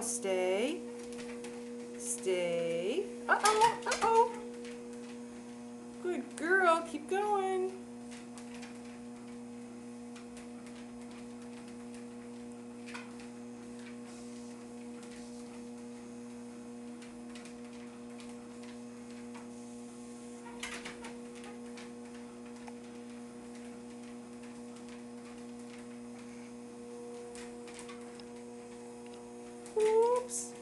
Stay. Stay. Uh-oh, uh-oh. Good girl, keep going. Oops.